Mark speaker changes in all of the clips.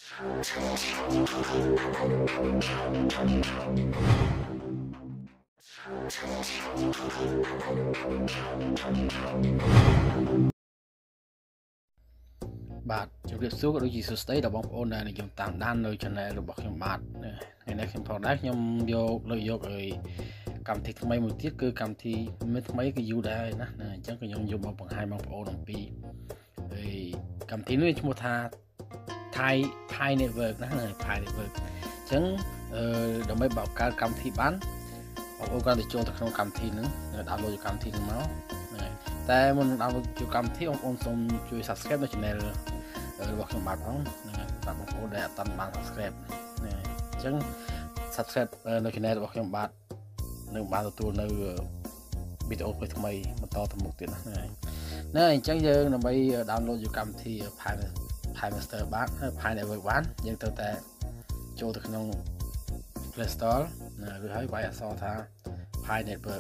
Speaker 1: បាទជម្រាបសួរក៏ដូចជាសួស្តីដល់បងប្អូនដែលនិយមតាមដាននៅ channel របស់ខ្ញុំបាទថ្ងៃនេះខ្ញុំផងដែរខ្ញុំលើកយកឲ្យកម្មវិធីថ្មីមួយទៀតគឺកម្មវិធីមួយថ្មីគឺយូរដែរណាអញ្ចឹងក៏ខ្ញុំយកមកបង្ហាញបងប្អូនអំពីហើយកម្មវិធីនេះឈ្មោះថា Thai network ណា Thai network អញ្ចឹងដើម្បីបង្កើតកម្មវិធីបានបងប្អូនគាត់ទៅចូលទៅក្នុងកម្មវិធីហ្នឹងdownload កម្មវិធីហ្នឹងមកតែមុននឹងdownload កម្មវិធីបងប្អូនសូមជួយ subscribe នៅ channel របស់ខ្ញុំបាទផងតាមបងប្អូនដែលអត់ទាន់បាន subscribe អញ្ចឹង subscribe នៅ channel របស់ខ្ញុំបាទនឹងបានទទួលនៅវីដេអូថ្មីបន្តទៅមុខទៀតណាអញ្ចឹងយើងដើម្បី download កម្មវិធី Pi Master បាទ Pi Network បានយើងត្រូវតែចូលទៅក្នុង Play Store ឬហើយវាយអក្សរថា Pi Network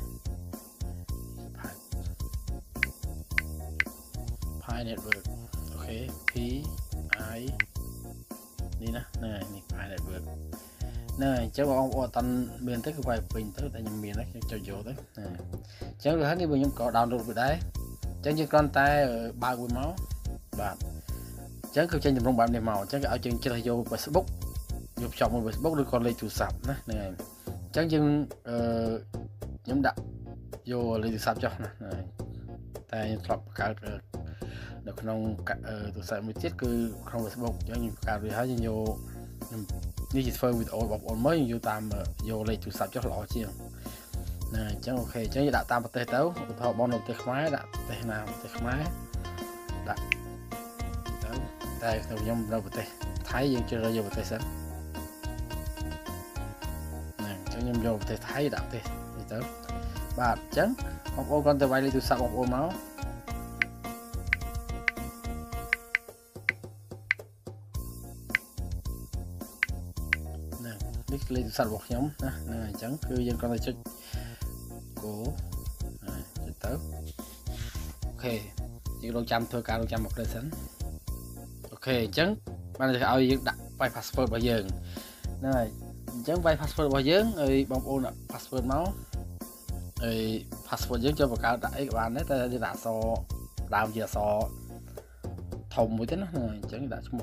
Speaker 1: Pi Network អូខេ P I នេះណានេះ Pi Network អញ្ចឹងបងប្អូនអត់តាន់មានទេគឺវាយពេញទៅតែខ្ញុំមានហើយខ្ញុំចុចយកទៅអញ្ចឹងហើយនេះខ្ញុំក៏ download វាដែរអញ្ចឹងយើងគ្រាន់តែបើកវាមកបាទអញ្ចឹងគឺចេញទម្រង់បែបនេះមកអញ្ចឹងគេឲ្យយើងជ្រើសយក Facebook យកភ្ជាប់មួយ Facebook ឬក៏លេខទូរស័ព្ទណាហ្នឹងហើយអញ្ចឹងយើងខ្ញុំដាក់យកលេខទូរស័ព្ទចុះណាតែខ្ញុំធ្លាប់បង្កើតនៅក្នុងទូរស័ព្ទមួយទៀតគឺក្នុង Facebook អញ្ចឹងខ្ញុំបង្កើតវាហើយខ្ញុំយកខ្ញុំនេះជាធ្វើវីដេអូបងប្អូនមើលយកតាមយកលេខទូរស័ព្ទចុះល្អជាងណាអញ្ចឹងអូខេអញ្ចឹងយើងដាក់តាមប្រទេសទៅឧទាហរណ៍បងនៅប្រទេសខ្មែរដាក់ប្រទេសណាប្រទេសខ្មែរដាក់ទៅតែខ្ញុំនៅប្រទេសថៃយើងជ្រើសរើសយកប្រទេសសិនណាអញ្ចឹងខ្ញុំយកប្រទេសថៃដាក់ប្រទេសនេះទៅបាទអញ្ចឹងបងប្អូនគាត់ទៅវាយលេខទូរស័ព្ទបងប្អូនមកនេះលេខទូរស័ព្ទរបស់ខ្ញុំណាអញ្ចឹងគឺយើងគ្រាន់តែចុច Go ចុចទៅអូខេយើងរងចាំធ្វើការរងចាំមកផ្លេសិនអូខេអញ្ចឹងបានឲ្យយើងដាក់វាយ password របស់យើងហ្នឹងហើយអញ្ចឹងវាយ password របស់យើងឲ្យបងប្អូនដាក់ password មកហើយ password យើងចូលបង្កើតដាក់អីក៏បានដែរតែយើងដាក់អក្សរដើមជាអក្សរធំមួយទេណាអញ្ចឹងដាក់ឈ្មោះ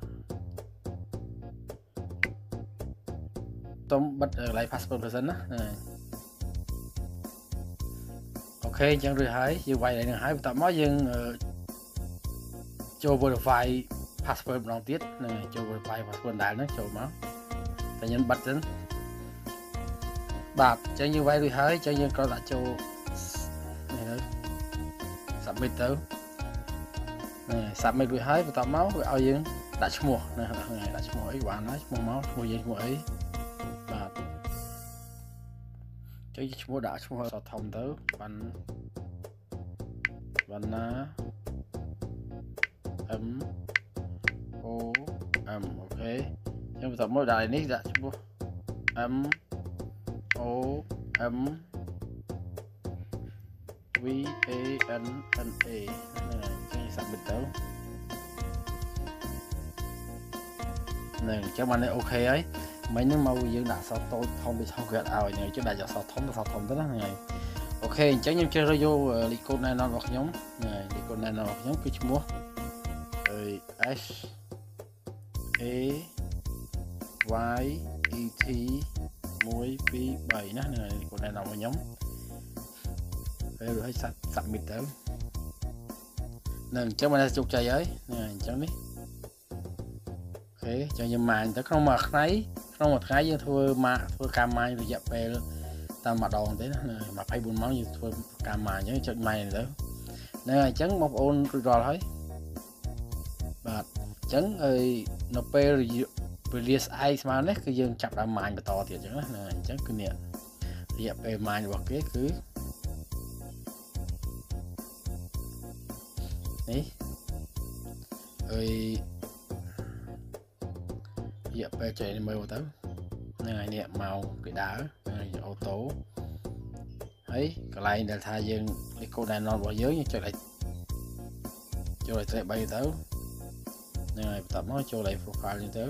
Speaker 1: ខ្ញុំបិទកន្លែង password សិនណាអូខេអញ្ចឹងរួចហើយយើងវាយឡើងហើយបន្ទាប់មកយើងចូល verify password ម្ដងទៀតចូល verify password ដែរហ្នឹងចូលមកតែខ្ញុំបិទសិនបាទអញ្ចឹងយើងវាយរួចហើយអញ្ចឹងយើងក៏ដាក់ចូលនេះទៅ submit ទៅsubmit រួចហើយបន្ទាប់មកវាឲ្យយើងដាក់ឈ្មោះណាដាក់ឈ្មោះអីបានហើយឈ្មោះមកឈ្មោះយើងឈ្មោះអីបាទចុចឈ្មោះដាក់ឈ្មោះអក្សរធំទៅបានណា M O M អូខេអញ្ចឹងបន្ទាប់មកដាក់នេះដាក់ឈ្មោះ M O M V A N N A អញ្ចឹង submit ទៅហ្នឹងអញ្ចឹងបានអូខេហើយមិញហ្នឹងមកយើងដាក់អក្សរតូចធំដូចគាត់ឲ្យហ្នឹងចុះដាក់អក្សរធំទៅណាហ្នឹងអូខេអញ្ចឹងខ្ញុំជ្រើសរើសយកលេខកូដណែនាំរបស់ខ្ញុំលេខកូដណែនាំរបស់ខ្ញុំគឺឈ្មោះS A Y E T 1 2 3ណាហ្នឹងលេខកូដណែនាំរបស់ខ្ញុំហើយរួចហើយ submit ទៅហ្នឹងអញ្ចឹងបានជោគជ័យហើយអញ្ចឹងនេះអូខេអញ្ចឹងយើងម៉ាញទៅក្នុងមួយថ្ងៃយើងធ្វើការម៉ាញរយៈពេលតាមម្ដងទេណា24ម៉ោងយើងធ្វើការម៉ាញអញ្ចឹងចុចម៉ាញទៅហ្នឹងហើយអញ្ចឹងបងប្អូនរួចរាល់ហើយបាទអញ្ចឹងនៅពេលវេលាស្អែកស្មើនេះគឺយើងចាប់ដើមម៉ាញបន្តទៀតអញ្ចឹងណាអញ្ចឹងគឺនេះរយៈពេលម៉ាញរបស់គេគឺនេះហើយរយៈពេលចែកមើលទៅហ្នឹងហើយនេះម៉ោងគេដើរអូតូហើយកន្លែងដែលថាយើងលេខកូដណែនាំរបស់យើងចុចឲ្យចូលឲ្យត្រេប3ទៅ này tập nó cho lại profile như thế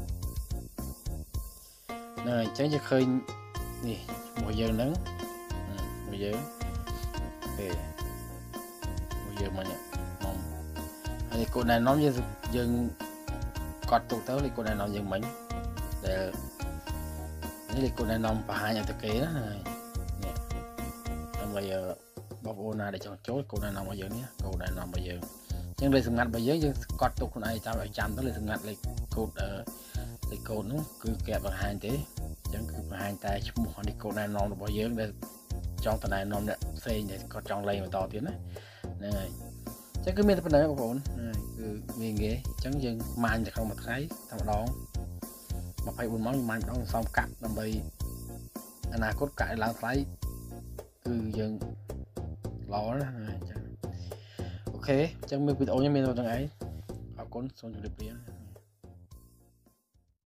Speaker 1: này tránh cho khơi nè một giờ nắng một giờ về một giờ mà nhận mong thì cô này nói như dừng cọt tụ tới thì cô này nói dừng mình để thì cô này nói và hai nhà thực kế đó này bây giờ bọc ô này để chọn chốt cô này nằm bao giờ nhé cô này nằm bao giờ nhưng đây ngặt bây giờ nhưng cọt tục này tao lại chạm tới là ngặt lại cột ở thì cột nó cứ kẹp vào hai thế chẳng cứ hai tay một đi cô này nằm bao giờ để trong tờ này nằm để xây để có trong lây mà to tiếng đấy này chắc cứ miên tập này bọc ổn cứ miên ghế chẳng dừng màn thì không mà thấy thằng đó mà phải buồn máu màn đó xong cắt làm bay anh cốt cãi lãng thấy cứ dừng lo đó ok chẳng mình video như mình rồi thằng ấy họ cũng xong rồi được